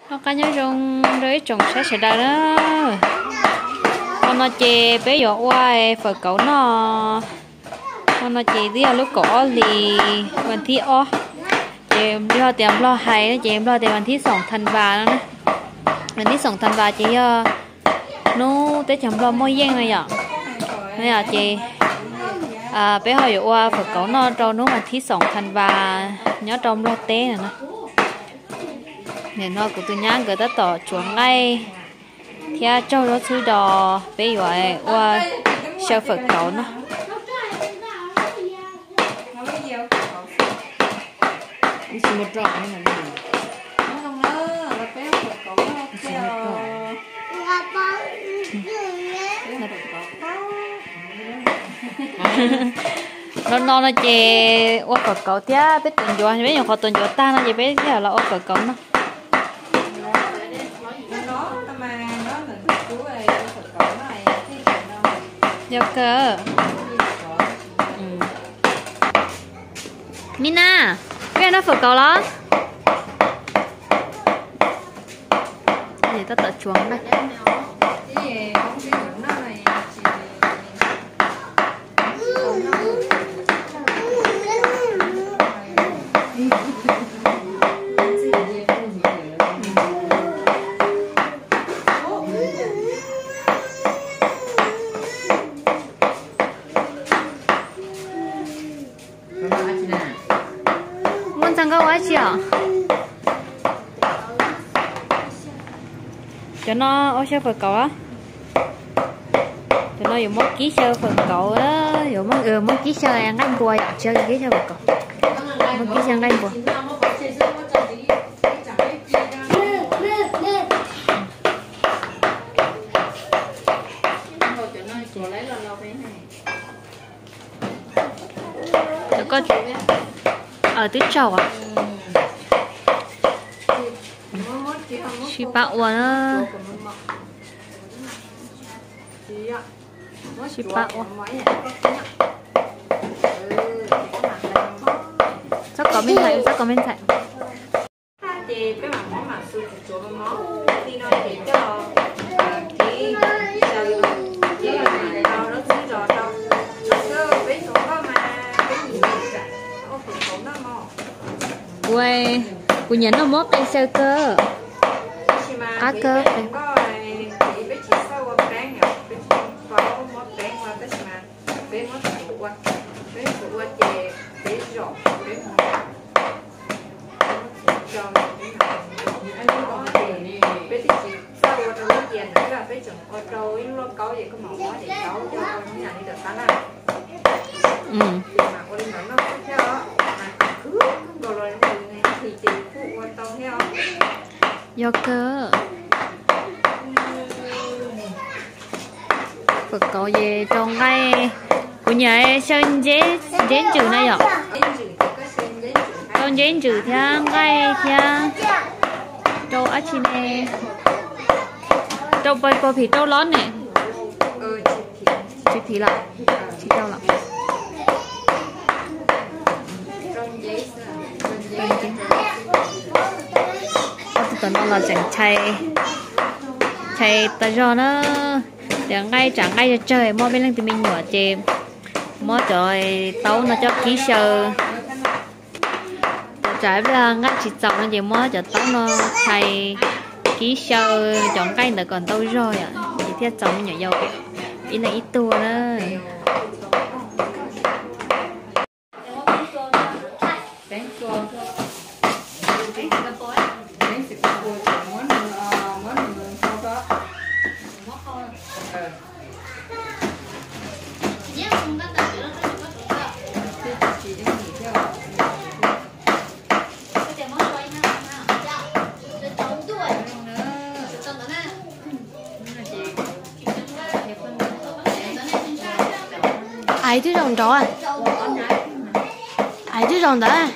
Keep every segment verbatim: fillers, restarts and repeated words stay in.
nó cá nhớ rong đấy trồng sẽ sẽ ra đó con nó chè bé nhỏ quay phở cẩu nó con nó chè đi lúc cỏ thìวันที่อ้อเจมเดี๋ยวเตรียมรอให้นะเจมรอแต่วันที่สองธันวาแล้วนะวันที่สองธันวาเจเออนู้แต่จำรอมอเย่งเลยอ่ะนี่อ่ะเจอ่าไปหอยว่าฝนเก่านอนเรานู้วันที่สองธันวาnhớ trong lo té này nè nên nó của tôi nhang người ta tỏ chuồng ngay theo cho nó thứ đò bây giờ qua sơ phật cậu nó đi xem một trò này là gì? Nó không nó là bé Phật cậu nó theo. Là con. nó nó nó chè qua Phật cậu thia biết tuần gió biết nhiều họ tuần gió ta nó chỉ biết thế là qua Phật cậu nó. Dạ cơ. Mina, cái nó Phật cậu đó. Gì ta tự chuồng đây. Muốn sang cái quá chưa? Cho nó ở sơ Phật cậu á. Cho nó dùng một ký sơ Phật cậu đó, dùng một ừ, một ký sơ ăn anh bùi chơi ký sơ Phật cậu. Một ký sơ ăn anh bùi. Được con ở tít trầu à? Chị bảo à? Chị bảo chắc có bên thầy, chắc có bên thầy. Thì cái mặt món mặt xương chuột con món thì nó chỉ cho thì giờ chỉ là này đâu nó chỉ cho đâu cứ biết chỗ đó mà cái gì cả nó phụ thuộc nó mò. Ui, cô nhấn nó mốt đây sơ cơ. Á cơ. Ừ. Do cơ Phật cậu về trong ngay của nhà em sơn dễ dễ trừ này ạ con dễ trừ theo ngay theo trâu á chi nè trâu bơi bơi thì trâu lớn nè chị thì lại chị đâu lại tụi nó là chẳng chay chay ta cho nó để ngay chẳng ngay cho chơi mua bên lên thì mình nhỏ chìm mua trời tấu nó cho ký sơ trái là ngay chỉ chọn nó chỉ mua cho tấu nó chay ký sơ chọn cây nữa còn tấu rồi à chỉ thiết chọn nhỏ dầu ít là ít tua đó. Ai chứ rồng đó à? Ai chứ rồng đó à?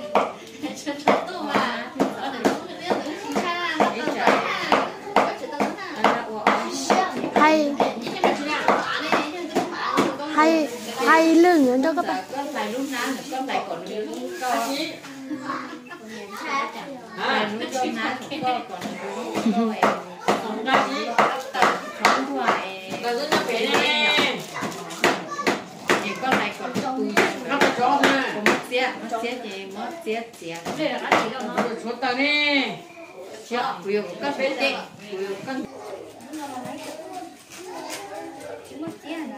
Hay hay hay lưng cho các bạn. à lúc đó ná cũng có còn rồi còn ra gì không thoại là rất là bé nè thì con này còn tui nó có cho nè còn mất xía mất xía thì mất xía xía đây là cái gì đâu nó số tờ nè xía nhiều các bé đi nhiều các mất xía nè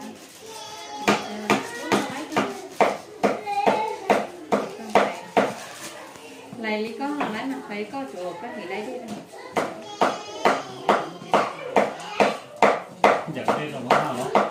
lấy lý có họ lấy mà thấy có chỗ các thì lấy đi giờ đây là món nào đó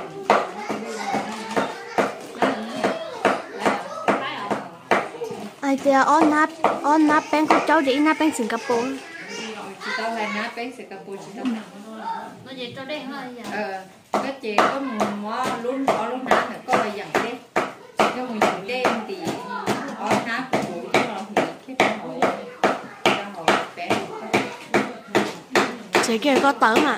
ai tia on nắp on nắp bánh của cháu đi nắp bánh Singapore chị tao là nắp bánh Singapore chị tao nó chỉ cho đây thôi ờ cái chị có một món luôn có luôn nắp nữa có là dặn đấy cho mình dặn đêm thì on nắp của cái lò thì cái con hồi con hồi bé chị kia có tớ mà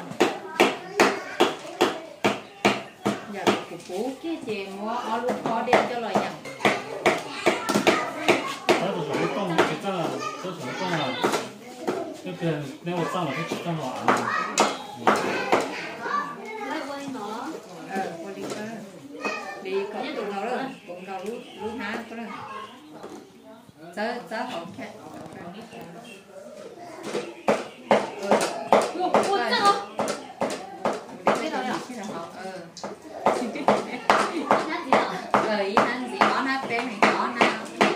giờ của bố cái chị mua on luôn có đêm cho lò dặn 它的手动是这样，这手动啊，那个那我上了就只干完了。 ờ qua đi cơ đi có cùng đầu đó cùng đầu lú lú há có đó tới tới hậu khách một cuốn chứ không biết rồi à ờ nó gì đó ờ ý ăn gì có nát bé này có nát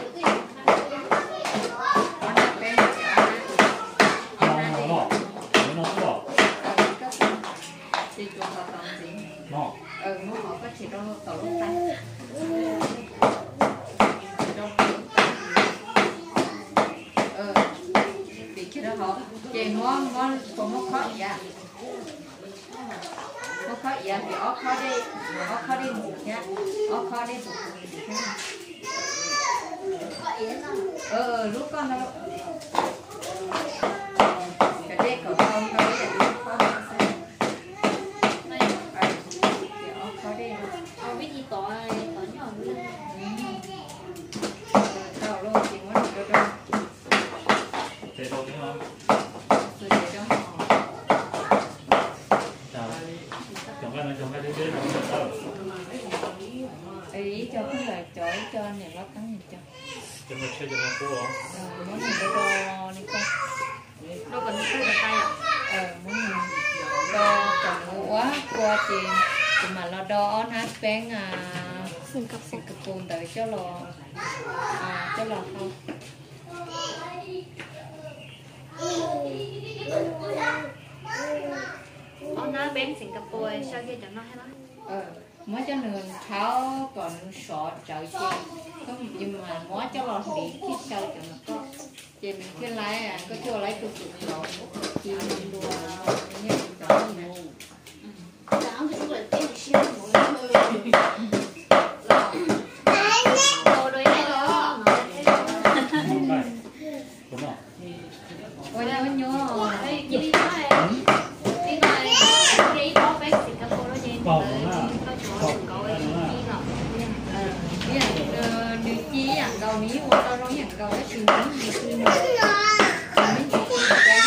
có nát bé này có nát nó nó nó nó nó chị chuột vào tầm gì nó ừ nó họ có chỉ trong tàu lúc tay trong ừ vì cái đó họ chị món món còn món khó dạ món khó dạ thì ó khó đi ó khó đi một nhá ó khó đi một ừ lúc con nó cái đây còn không đâu là lúc con không biết gì tỏi tỏi nhỏ luôn tao luôn chỉ muốn được đâu thế thôi đúng không? tôi để cho họ chào chồng cái này chồng cái thứ dưới là không sao ý cho cái lời chối cho này nó cắn gì cho chồng cái chơi chồng cái cũ không? muốn mình cho đi con đâu cần phải tay à ờ muốn mình cho còn quá qua tiền thì mà lo đo on hát bén à Singapore Singapore tới cho lo à cho lo không ông nói bên Singapore sao kia chẳng nói hết đó ờ mới cho nương tháo còn sọ trời chi có nhưng mà mới cho lo đi cái sau cho nó có chị mình cái lái à có cho lấy cái cục sọ chi đua như đó nè đồ đôi này đó này đúng không? ôi nhớ nhớ đây chị đi nói đi nói đi có bên Singapore đó chị Còn là còn cậu là ấy đi ngọc biết là đi chi ăn đầu ní hoặc tao nói ăn đầu cái chuyện đó thì tôi nói mấy chị cái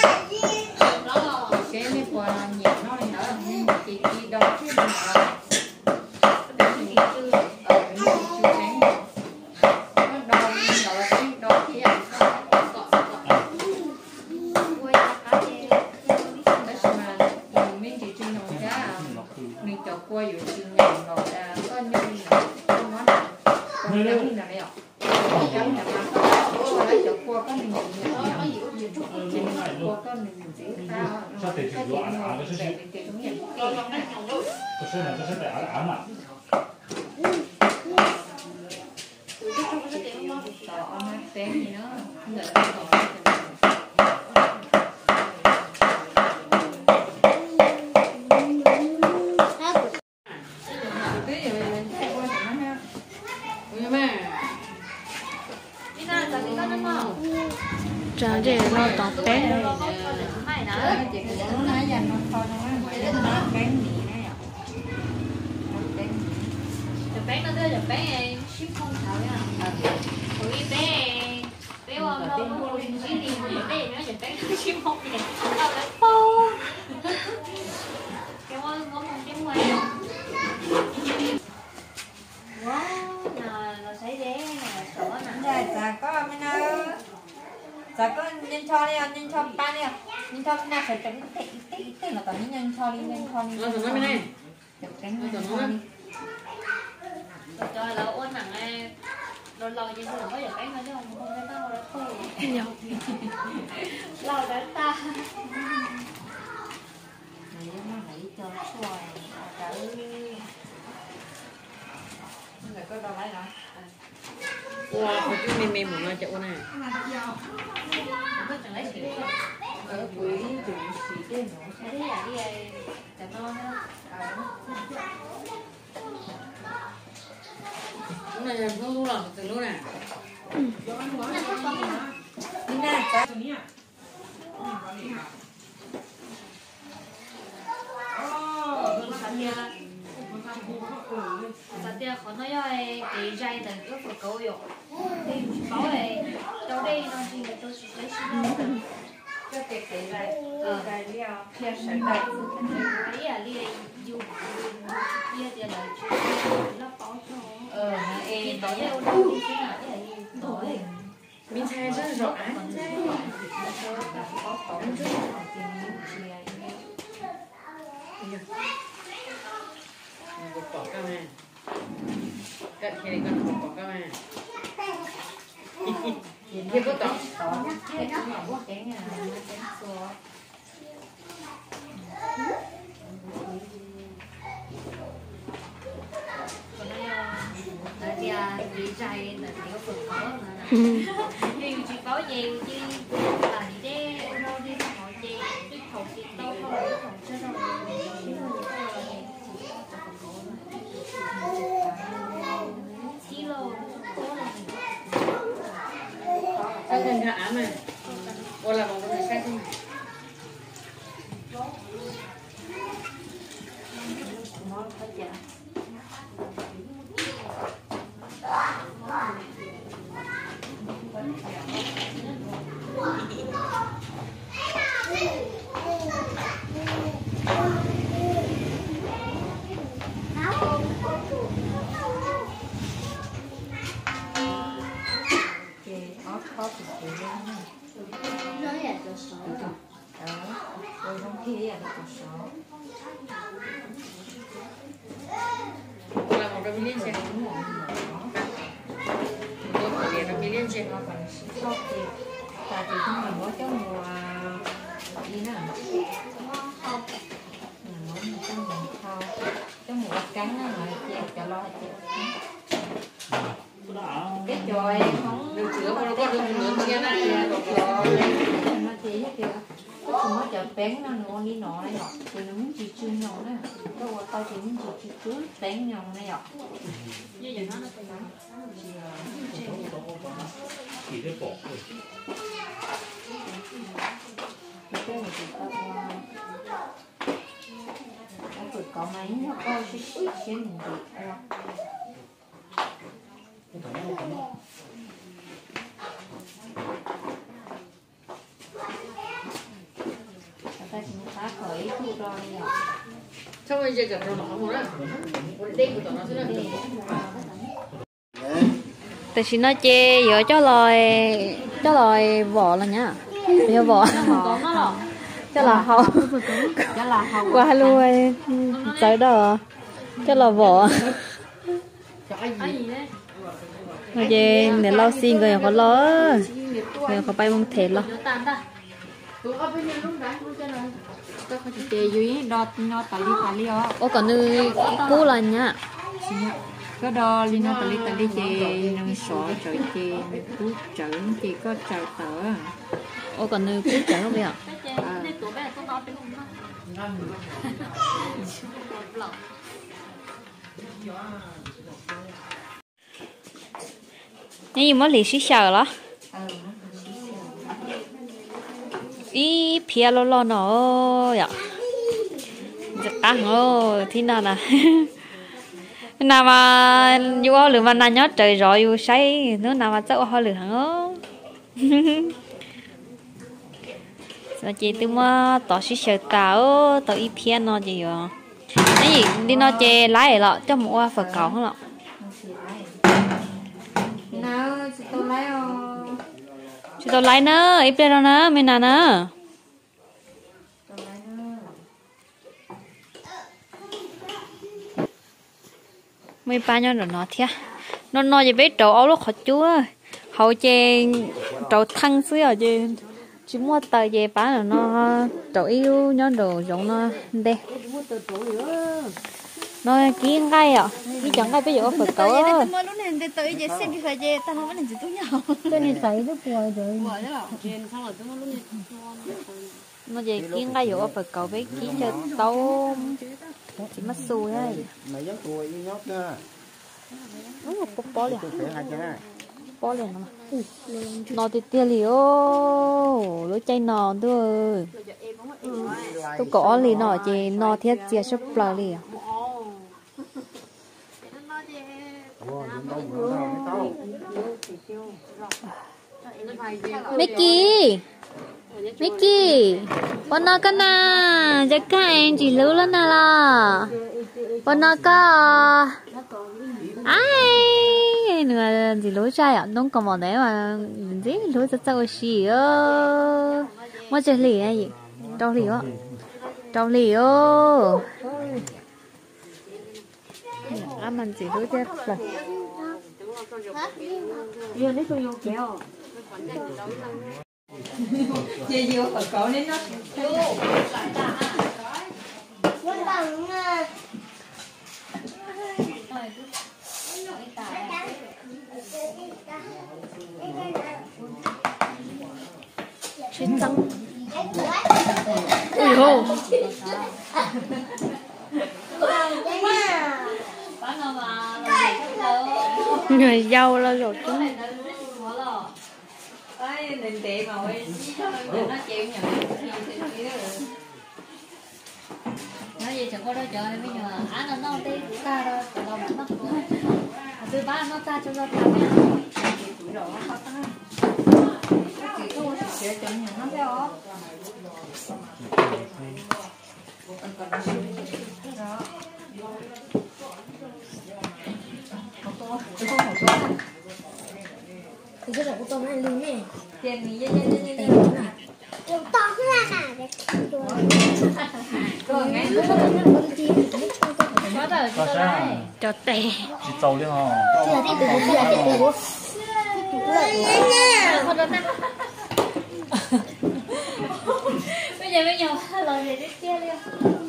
cái mấy qua nhiều nó này nữa nhưng mà chị đi đâu chứ đừng nói để chị chưa ở cái mình chưa thấy nó đau đau cái đau thì ăn quay cá chê đó mà mấy chị chưa nói ra mình cho quaอยู่จริงอย่างเราจะก็นึ่งต้องน้อยก็ยังนี่นะเนี่ยยังเนี่ยมาก็แล้วจะquaก็นึ่งอย่างเนี่ยจริงquaก็นึ่งสิข้าวก็จริงแบบเป็นเกี่ยวกับอย่าง cái số này cái số này ảo ảo mà ต่อเอามาแป้งนี่เนาะเหลือต่อ trả để lo tỏ bé chị cũng nói dành nó thôi nó nói vậy nó bán mì này à bán nó tới là bán ship không thảo nha. Rồi bé bé qua Dạ có mình ơi. Dạ có nhân cho đi, nhân cho ba đi. Nhân cho na phải tránh cái cái cái là tao nhân cho đi, nhân cho đi. Nó thằng nó bên này. Tránh nhân cho đi. Trời là ôn nặng em. Rồi lâu nhưng mà có giờ cái thôi chứ không không cái tao đã thôi. Lâu đã ta. Này nó hãy cho xoài. Trời. Người có đâu lấy rồi. Wow, cái cái mềm mềm của nó chạy qua này. Có chẳng lấy gì. Ở quỷ chủ sĩ cái nó. Cái đi à đi à. Để ngon ha. Lúc này là không lúc nào từ lúc này. Đi nè, cha. Giờ tia khó nói ơi cái dây là cái phụ cầu dụng thì bảo này đâu đây nó chỉ là tôi chỉ lấy xin Cho tiệc cái này. Ờ, cái đi à. Theo sở đây. cái à lia dù kia thì là chỉ nó bảo cho Ờ, nó thì em tối đâu đâu cái nào cái này tối Mình thay rất rõ án. Một quả cao này. Cận khi này con một quả cao này. Kia có tỏ. cái nó là quá cái nhà nó cái xua. còn đây là tia cái dây là cái phụ cầu nữa thì chỉ bảo gì chứ là gì đấy đâu đi hỏi gì cái thầu gì đâu không phải thầu chứ đâu Sao cần cả ám này? Ô là bằng cái sách không? Khó thì chịu luôn. Nó là đồ sổ. Đó. Rồi trong kia là đồ sổ. Ô là bằng cái liên xe. Tôi phải liền là liên xe. Nó còn sót thì tại vì chúng mình có cháu mùa gì nè. Không. Mình muốn một cháu mùa thao. Cháu mùa cắn á mà chị cho lo chị. Cái chòi không Được chữa mà nó có được nướng kia này. rồi nó chỉ hết kìa cái chúng nó chợ bén nó nó đi nọ này nhọ thì nó muốn chỉ chưa nhọ đấy đâu có tao chỉ muốn chỉ chỉ cứ bén nhọ này nhọ như vậy nó nó phải chỉ để bỏ thôi. cái này thì tao tao phải có máy nó coi xí xí xí mình gì ta chỉ phá khởi thu rồi nhọ Xong rồi giờ gặp nó không đó. Đêm của tụi nó sẽ là tại vì nó chê giờ cho lời cho lời vỏ là nhá bây vỏ cho là hậu cho là hậu qua luôn tới đó cho là vỏ nó chê để lau xin rồi có lo rồi có bay mong thèm lo tôi có thể dưới đo nó tali tali ó ô còn nơi cũ là nhá có đo li nó tali tali chè nâng sọ trời chè cú chở chỉ có trời tở ô còn nơi cũ chẳng không biết à nhưng mà lì xí xào đó ý phía lo lo nó vậy giật tăng ô thế nào nè nào mà vô lửa mà nãy nhớ trời rồi vô say nữa nào mà chắc hoa lửa hả sao chị tôi mà tỏ sĩ sợ tao tỏ ít thiên nó gì vậy cái gì đi nó chè lái lọ cho một hoa phật cầu không lọ nào chị tôi lấy không chị tôi lái nữa ít đây đâu nữa mình nào nữa mấy ba nhau rồi nó thiệt nó nói gì biết trâu áo lúc họ chúa hậu chè trâu thăng xíu ở chứ chỉ mua tờ về bán là nó trâu yêu nhớ đồ giống nó đây nó kiến ngay à cái chẳng ngay bây giờ phải cỡ Tôi lúc này tôi tới giờ xem đi phải về tao không có làm gì tôi nhau. tôi này thấy nó buồn rồi Bỏ chứ bảo trên xong rồi tôi lúc này nó về kiến ngay giờ phải cỡ với kiến cho tôm chỉ mất xui ấy mày giống tuổi như nhóc nha đúng là bó liền tôi phải hai cái bó liền mà nó thì tiền liều lối chay nò thôi tôi có lì nọ chị nò thiết chia sắp lờ lì à Mickey Mickey bọn nó cái nào chắc các em chỉ lưu lên nào là bọn nó có ai nữa gì lối trai à không còn một đấy mà gì lối rất sao xì ơ mua chơi lì này gì trâu lì á trâu lì ơ ăn mình chỉ lối chơi rồi giờ đấy tôi dùng kéo chị vừa phải cậu nên nó Chuyên trắng ui hô người giàu là rồi chứ ấy nên tệ mà ơi nó chịu nhận nói gì chẳng có đâu chờ bây giờ ăn là nó tê ta đâu đâu nó từ ba nó ta cho nó ta mẹ tuổi rồi nó khó ta chị có một sự chọn nhận nó phải không Thì cái này của tôi nó lên nè. tiền gì vậy vậy vậy vậy Điều to hơn là để rồi ngay có rồi cho đây cho tè chỉ trâu chứ hả Thì là tiếp tục thì là tiếp tục bây giờ bây giờ lời gì đấy kia đi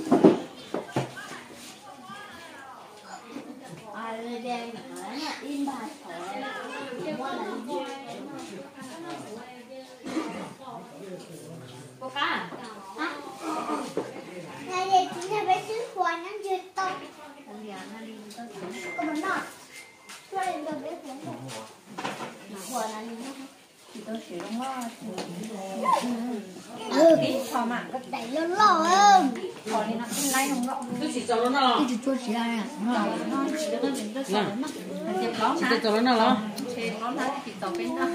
cô cá à? Này để chính là bé xứ khoai nó chưa to. Có mình nọ. Cho nên được bé khoai. Khoai là gì nó? thì tôi chỉ đúng lo Ừ, ít thò mà cái đẩy nó lò hơn. còn thì nó không lay không lọ tôi chỉ cho nó nào Cái chuột chỉ ai à? tiền đó chỉ cho nó nào đó tiền đó nó chỉ tao bên đó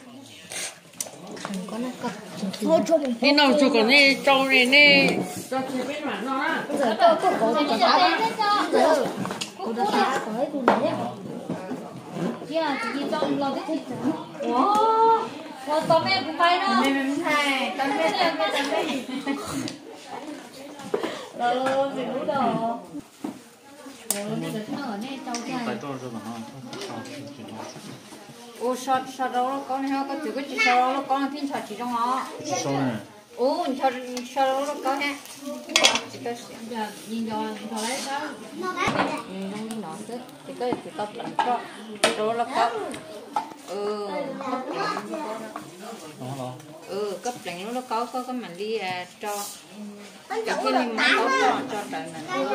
Có nó cặp. Thôi cho mình. đi nào chụp cái này trâu này nè cho chị bên mặt nó á Bây giờ tôi có có cái cá đó. Ừ. Cô đã cá có cái con đấy. kia chỉ trong lo cái thịt wow wow tôm em cũng bay đó mẹ mẹ thay tao biết tao biết tao biết rồi gì nữa đâu rồi bây giờ nó ở đây trâu tại ra tôi rồi mà ô sọt sọt đâu con này có chữ cái chữ sọt đâu con tin sọt chỉ trong họ trâu này ô sọt sọt đâu con ha chỉ có giờ nhìn rồi rồi đấy đó không đi nói chứ chỉ có chỉ có lắm cho rồi là có ừ ừ cấp lạnh nó có có cái mảnh đi à cho cái khi mình mang tốt cho cho đợt này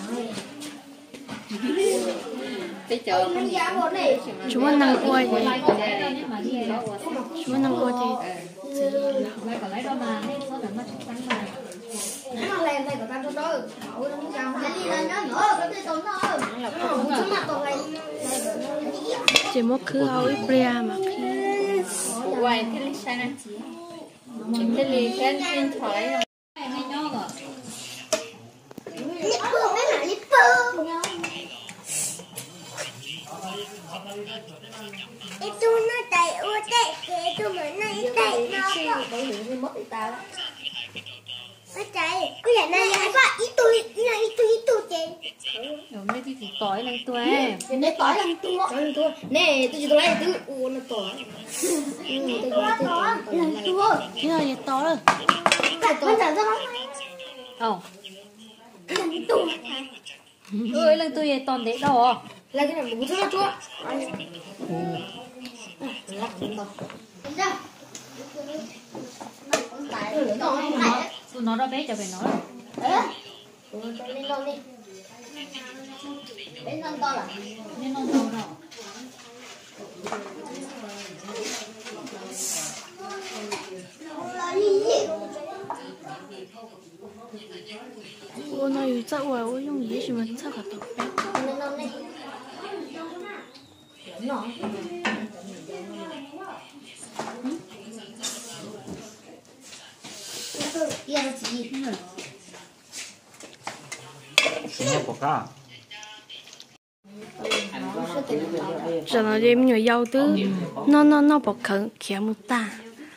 tới chợ cái gì Chúng nó năng quay gì? Chúng nó năng quay gì? còn lấy đâu mà nó là nó chắc chắn mà Nó lên đây của ta cho tôi. Ôi nó không sao. Nó đi lên nó nữa, nó đi tốn nó. Chúng mặt còn này. Chỉ một cứ ao ít bia mà khi qua quay thế lấy sai nè thế lấy cái xin thoại rồi hay nhớ rồi itu nó chạy ô chạy kệ tôi mà nó chạy nó bảo hiểm mất ta nó chạy cứ vậy này hai ba ít tôi ít này ít tôi ít tôi chạy rồi mấy cái gì tỏi lên tôi nè tỏi lên tôi lên tôi nè tôi chỉ tôi lấy tôi ô nó tỏi tôi tôi tỏi lên tôi chứ là gì tỏi rồi tại tôi chẳng ra ồ lên tôi ơi lên tôi về toàn để đâu à là cái này một thứ chúa tụi nó đã bé cho phải nói lên đâu đi lên non to là nên nó đâu nào 我那有在外，我用野什么菜个豆包。 lên non đi nó kia là gì Semua pokok. Giờ nó đem nhiều dầu tứ, nó nó nó bọc khẩn kéo một ta.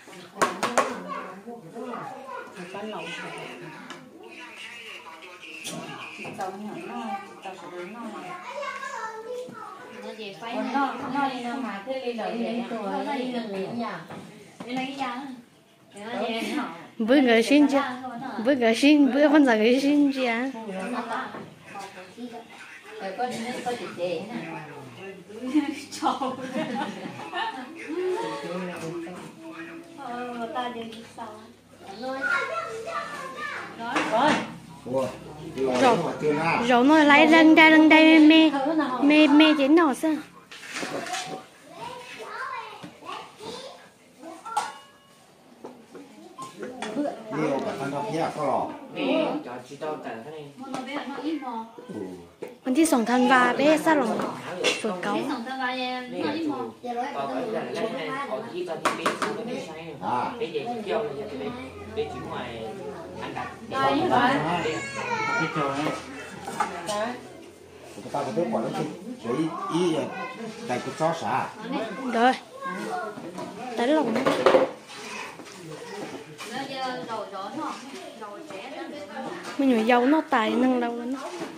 nó về phái nó nó đi nó mà thế đi đợi về nó đi gần liền nha đi lấy cái giang Bữa người xin chưa? Bữa người xin, bữa phân giờ người xin chưa? rồi có có chị chị nè trâu ờ ta đi sao nói rồi Ủa, rồi mà tiêu na. Rồi nó lấy lần đây lần đây mê mê mê chén nào sao? Nhiều cả thằng học nhạc có lọ. cho chị tao tại cái này nó bé nó ít mò วันที่สองธันวาbéซาลงฝึกเกา cái thằng ta vai nó ít mò còn cái là cái này còn chỉ còn thì biết sao biết sai rồi bây giờ chỉ kêu là giờ đi đi chỉ ngoài ăn đặt đây vậy cái trò này Người ta có biết quả nó chứ. Chỉ ý tại cái chó xả. Rồi. Tới lòng. nó giờ đầu gió nó đầu trẻ nó Mình nhồi dầu nó tài năng đâu nó.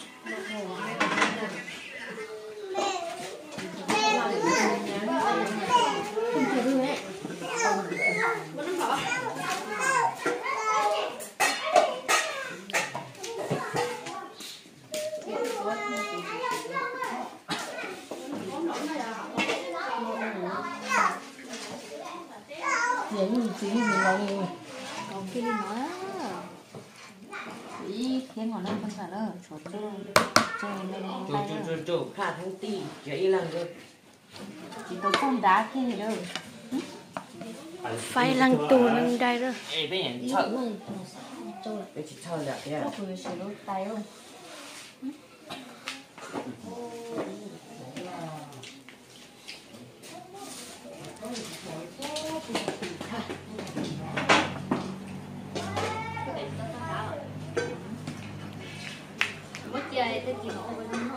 còn kia nói ý thiên họ năm phân cả đó số chơi chơi lên chủ tay chủ chủ chủ khá thằng tì vậy là rồi chỉ có con đá kia thì đâu Phải lăng tù lăng đây đó. ê bây giờ sợ bây chỉ sợ là cái có người sử dụng tay không mất chơi tới kỳ ngộ với nó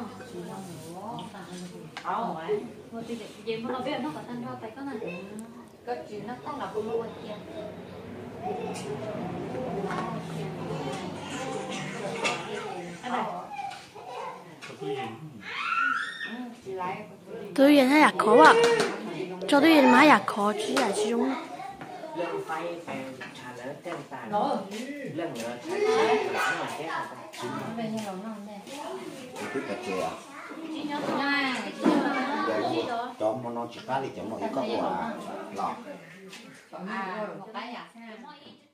áo ấy một tí gì mà nó biết nó có thân ra tay có này có chuyện nó tác là không mua kia anh này chị lại Tôi hiện hay là khó ạ. Cho tôi hiện mà hay là khó chứ là chứ đúng. lên tay phải trả lời tên tài lên nữa trả lời mà cái về nhà nó ngon nè Cái cà chè. nha Cho một non chỉ cá thì chẳng một ít có quả. Lọ. à một cái à